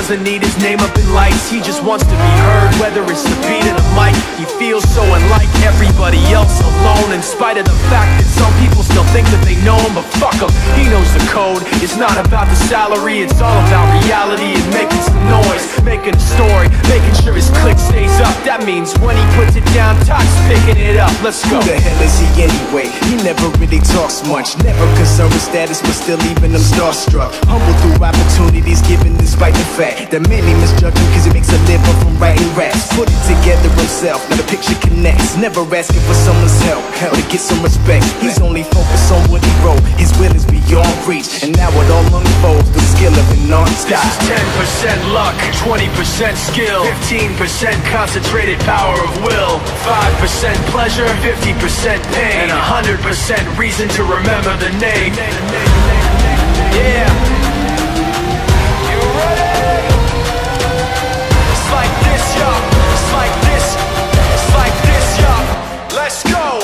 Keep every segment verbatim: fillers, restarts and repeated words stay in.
doesn't need his name up in lights. He just wants to be heard, whether it's the beat of the mic. He feels so unlike everybody else, alone, in spite of the fact that some people still think that they know him. But fuck him, he knows the code. It's not about the salary, it's all about reality and making some noise, making a story, making sure his click stays up. That means when he puts it down, Todd's picking it up. Let's go. Who the hell is he anyway? He never really talks much, never concerned with status, but still leaving them starstruck. Humble through opportunities given despite the fact that many misjudge him cause he makes a living from writing raps. Put it together himself, now the picture connects. Never asking for someone's help or to get some respect. He's only focused on what he wrote. His will is beyond reach, and now it all unfolds the skill of an artist. This is ten percent luck, twenty percent skill, fifteen percent concentrated power of will, five percent pleasure, fifty percent pain, and one hundred percent reason to remember the name. Yeah. You ready? It's like this, y'all. It's like this. It's like this, y'all. Let's go.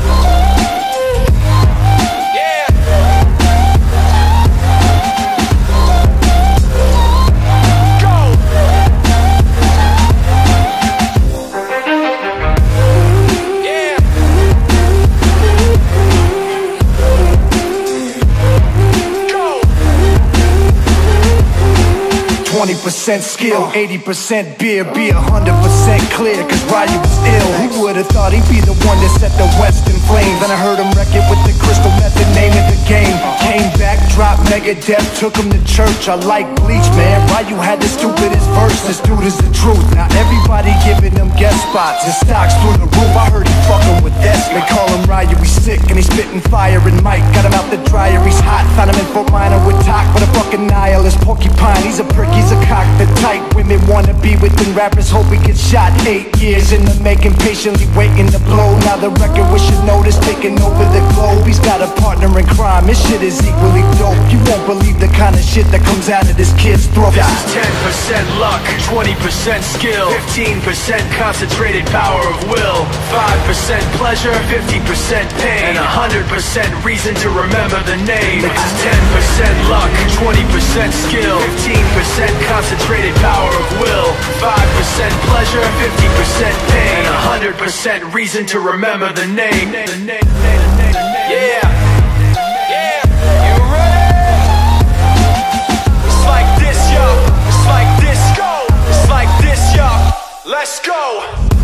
twenty percent skill, eighty percent beer, be one hundred percent clear, cause Ryu was ill. Who would've thought he'd be the one that set the West in flames? Then I heard him wreck it with the crystal method, name of the game. Came back, dropped Megadeth, took him to church. I like Bleach, man. Ryu had the stupidest verse, this dude is the truth. Now everybody giving him guest spots, his stocks through the roof. I heard he fucking with Des. They call him Ryu, he's sick and he's spitting fire. And Mike got him out the dryer, he's hot. Found him in Fort Minor with Talk, but a fucking nihilist porcupine. He's a prick, he's a cock. The type women wanna be within rappers, hope he gets shot. Eight years in the making, patiently waiting to blow. Now the record we should notice taking over the globe. He's got a partner in crime, his shit is equally dope. You won't believe the kind of shit that comes out of this kid's throat. This is ten percent luck, twenty percent skill, fifteen percent concentrated power of will, five percent pleasure, fifty percent pain, and one hundred percent reason to remember the name. This is ten percent luck, twenty percent skill, fifteen percent concentrated power of will, five percent pleasure, fifty percent pain, and one hundred percent reason to remember the name. Yeah. Yeah. You ready? It's like this, y'all. It's like this, go. It's like this, y'all. Let's go.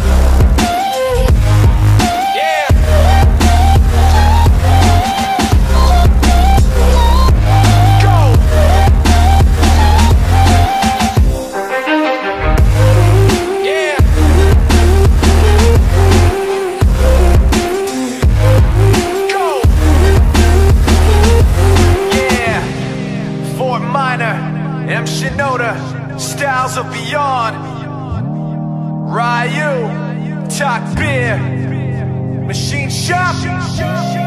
Styles of beyond. Ryu, Talk Beer, Machine Shop.